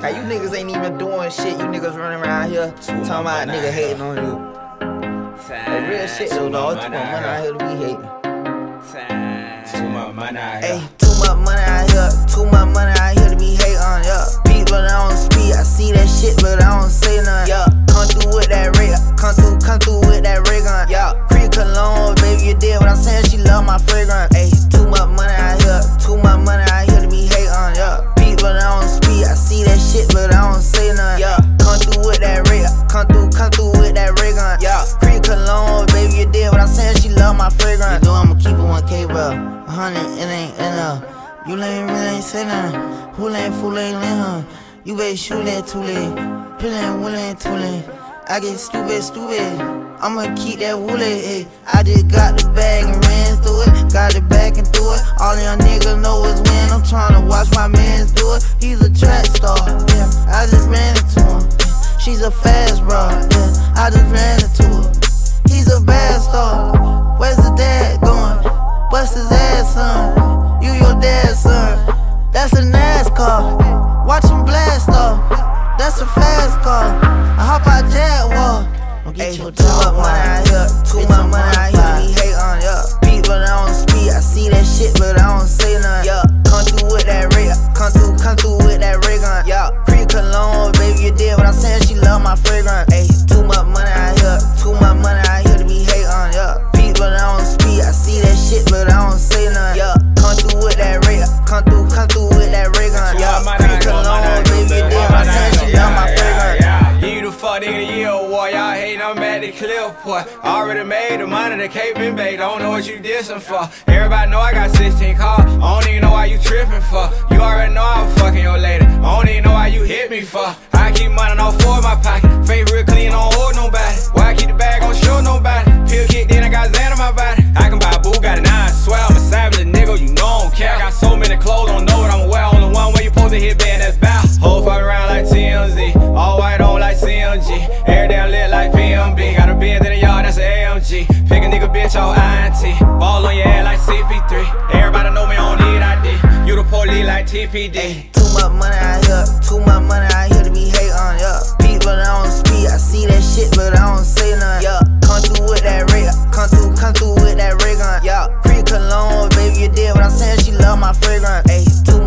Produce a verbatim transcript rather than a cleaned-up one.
Hey, you niggas ain't even doing shit. You niggas running around here talking about nigga hating on you. Hey, real shit though, dog. Too much money out here to be hating. Too much money out here. Hey, too much money out here. Too much money out here to be hating on, yeah. Beat, but I don't speak. I see that shit, but I don't say nothing, yeah. Come through with that rig. Come through, come through with that rig on, yeah. Pre-cologne, baby, you did what I'm saying. She love my fragrance. Hey, too much money out here. Too much money out here to be hating on, yeah. Beat, but I don't speak. I see that shit, but I don't say nothing, yeah. Come through with that rig. Come through, come through with that rig on, yeah. Pre-cologne, baby, you did what I'm saying. She love my fragrance. You know I'ma keep it one K, bro. A hundred, it ain't enough. You ain't really ain't say nothing. Who ain't fool ain't in her. You better shoot that too late. Pill ain't wool ain't too late. I get stupid, stupid. I'ma keep that woolly, hey. I just got the bag and ran through it. Got it back and through it. All y'all niggas know is when I'm tryna watch my mans do it. He's a track star, yeah. I just ran into him. She's a fast broad, yeah. I just ran into her. He's a bad star. Where's the dad going? What's his ass, son? You your dad's son. That's a NASCAR. Watch him blast off. That's a fast car. I hop out Jaguar. Hey, too much money out here. Too much money out here. We hate on, yeah. Beat, but I don't speak. I see that shit, but I don't say nothing, yeah. Come through with that rig. Come through, come through with that rig on, yeah. Pre-cologne, baby, you did what I'm saying. She love my fragrance. Hey, too much money out here. Too much money out here to be hate on, yeah. Beat, but I don't speak. I see that shit, but I don't say nothing, yeah. Come through with that rig. Come through, come through with that rig on, yeah. Pre-cologne, baby, you did what I'm saying. She love my fragrance. Give you the fuck nigga the year award. Y'all hating, I'm at the clip, boy. Already made the money, the cape been baked. Don't know what you dissing for. Everybody know I got sixteen cars. I don't even know why you tripping for. You already know I was fucking your lady. I don't even know why you hit me for. I keep money all four in my pocket. Face real clean, don't hold nobody. Why I keep the bag, don't show nobody. Pill kicked in, I got Xan in my body. I can buy a Bugatti, now I swear I'm a savage nigga, you know I don't care. I got so many clothes, don't know what I'm wear. Only one way you supposed to hit band, that's bow. Whole fuck around like T M Z. All white on like C M G. Every day I lit like P M B. Got a Benz in the yard, that's an A M G. Pick a nigga bitch off I N T. Ball on your head like C P three. Everybody know me, I don't need I D. You the police like T P D. Ay, too much money out here. Too much money out here to be hate on, yeah. Beat, but I don't speak. I see that shit, but I don't say nothing, yeah. Come through with that rig. Come through, come through with that rig on, yeah. Pre-cologne, baby, you did what I'm saying. She love my fragrance. Ay, too